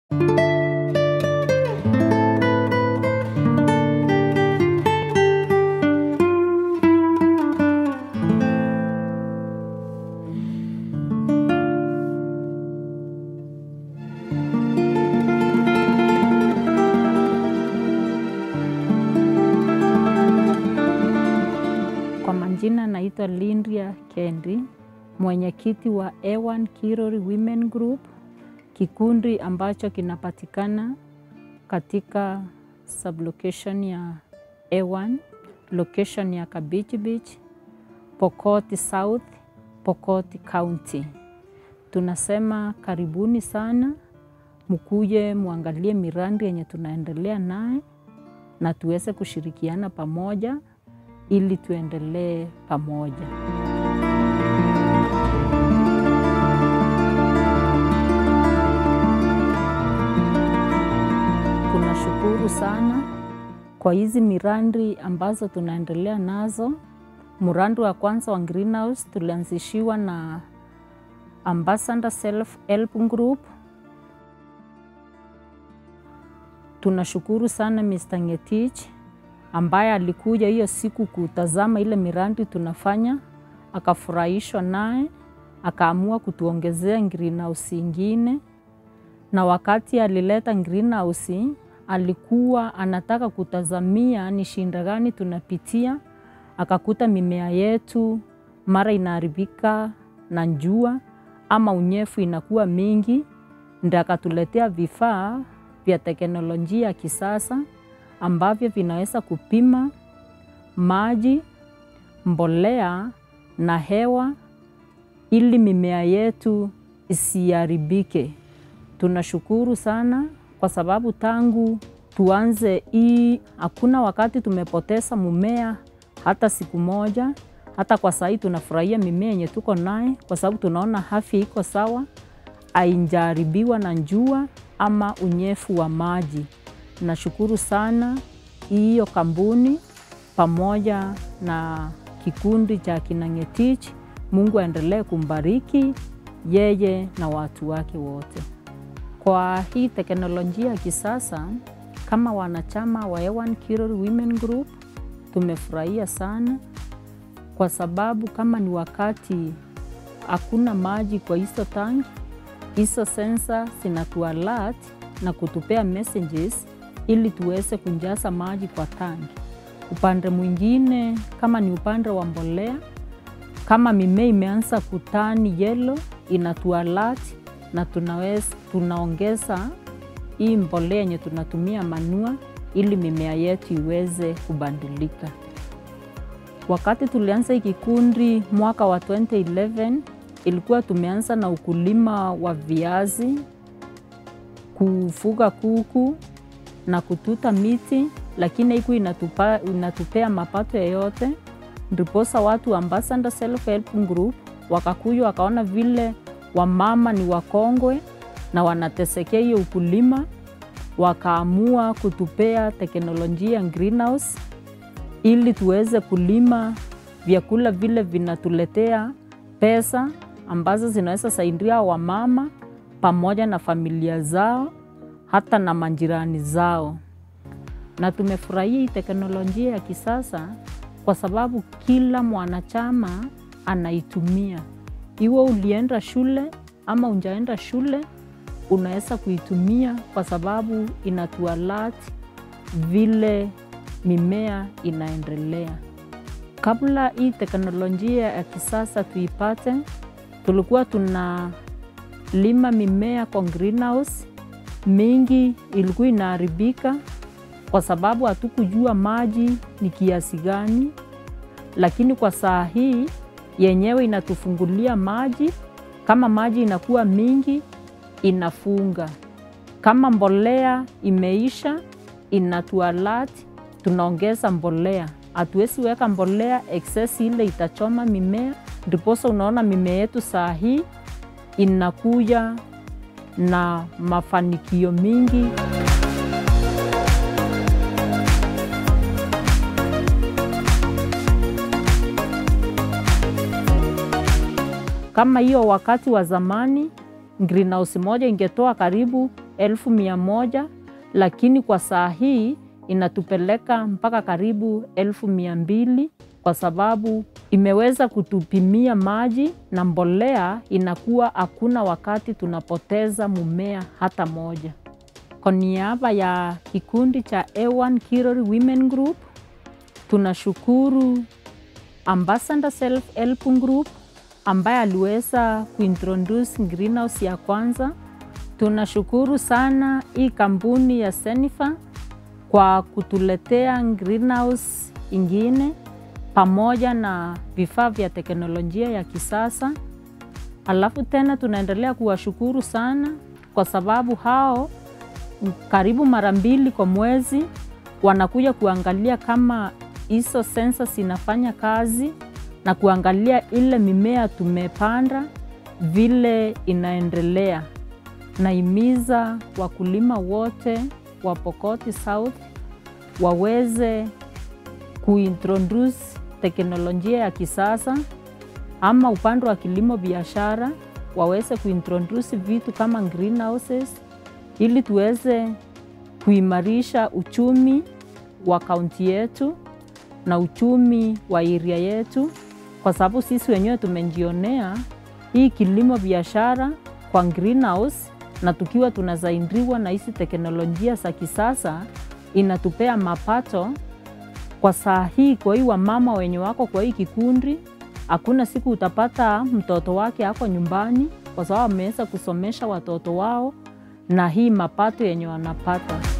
Jina naitwa Lindria Kendi, mwenyekiti wa Ewan Kiror Women Group, kikundi ambacho kinapatikana katika sublocation ya Ewan, location ya Kabichi Beach, Pokot South, Pokot County. Tunasema karibuni sana, mkuje muangalie miradi yenye tunaendelea naye na tuweze kushirikiana pamoja ili tuendelee pamoja. Tunashukuru sana kwa hizi miradi ambazo tunaendelea nazo. Mradi wa kwanza wa greenhouse tulianzishiwa na Ambassador Self Help Group. Tunashukuru sana Mr. Ngetich ambaye alikuja hiyo siku kutazama ile miradi tunafanya, akafurahishwa naye, akaamua kutuongezea greenhouse ingine. Na wakati alileta greenhouse, alikuwa anataka kutazamia ni shinda gani tunapitia, akakuta mimea yetu mara inaharibika na jua ama unyevu inakuwa mingi, ndio akatuletea vifaa vya teknolojia ya kisasa ambavyo vinaweza kupima maji, mbolea na hewa ili mimea yetu isiharibike. Tunashukuru sana kwa sababu tangu tuanze hii hakuna wakati tumepoteza mmea hata siku moja. Hata kwa sasa tunafurahia mimea yenye tuko naye kwa sababu tunaona afya iko sawa, haijaharibiwa na jua ama unyevu wa maji. Nashukuru sana hiyo kampuni pamoja na kikundi cha kina Ngetich. Mungu aendelee kumbariki yeye na watu wake wote. Kwa hii teknolojia ya kisasa, kama wanachama wa Ewan Kiror Women Group, tumefurahia sana kwa sababu kama ni wakati hakuna maji kwa hizo tanki, hizo sensor zinatualert na kutupea messages ili tuweze kujaza maji kwa tanki. Upande mwingine kama ni upande wa mbolea, kama mimea imeanza kutani yellow, inatualert na tunaongeza hii mbolea yenye tunatumia manure ili mimea yetu iweze kubadilika. Wakati tulianza hii kikundi mwaka wa 2011, ilikuwa tumeanza na ukulima wa viazi, kufuga kuku na kututa miti, lakini haiku inatupea mapato yoyote. Ndiposa watu wa Ambassador Self Help Group wakakuja wakaona vile wamama ni wakongwe na wanatesekea hiyo ukulima, wakaamua kutupea teknolojia greenhouse ili tuweze kulima vyakula vile vinatuletea pesa ambazo zinaweza saidia wamama pamoja na familia zao hata na majirani zao. Na tumefurahia hii teknolojia ya kisasa kwa sababu kila mwanachama anaitumia. Iwe ulienda shule ama unjaenda shule, unaweza kuitumia kwa sababu inatualert vile mimea inaendelea. Kabla hii teknolojia ya kisasa tuipate, tulikuwa tunalima mimea kwa greenhouse, mingi ilikuwa inaharibika kwa sababu hatukujua maji ni kiasi gani. Lakini kwa saa hii yenyewe inatufungulia maji, kama maji inakuwa mingi inafunga. Kama mbolea imeisha inatualert, tunaongeza mbolea. Hatuwezi weka mbolea excess ile itachoma mimea. Ndiposa unaona mimea yetu saa hii inakuja na mafanikio mingi. Kama hiyo wakati wa zamani, greenhouse moja ingetoa karibu 1,100, lakini kwa saa hii inatupeleka mpaka karibu 1,200 kwa sababu imeweza kutupimia maji na mbolea, inakuwa hakuna wakati tunapoteza mmea hata moja. Kwa niaba ya kikundi cha Ewan Kiror Women Group, tunashukuru Ambassador Self Help Group ambaye aliweza kuintroduce greenhouse ya kwanza. Tunashukuru sana hii kampuni ya Synnefa kwa kutuletea greenhouse ingine pamoja na vifaa vya teknolojia ya kisasa. Alafu tena tunaendelea kuwashukuru sana kwa sababu hao karibu mara 2 kwa mwezi wanakuja kuangalia kama hizo sensa zinafanya kazi na kuangalia ile mimea tumepanda vile inaendelea. Naimiza wakulima wote wa Pokot South waweze kuintroduce teknolojia ya kisasa ama upande wa kilimo biashara, waweze kuintroduce vitu kama greenhouses ili tuweze kuimarisha uchumi wa kaunti yetu na uchumi wa area yetu, kwa sababu sisi wenyewe tumejionea hii kilimo biashara kwa greenhouse, na tukiwa tunazaindriwa na hizi teknolojia za kisasa inatupea mapato. Kwa saa hii kwa hii wamama wenye wako kwa hii kikundi, hakuna siku utapata mtoto wake hako nyumbani kwa sababu ameweza kusomesha watoto wao na hii mapato yenye wanapata.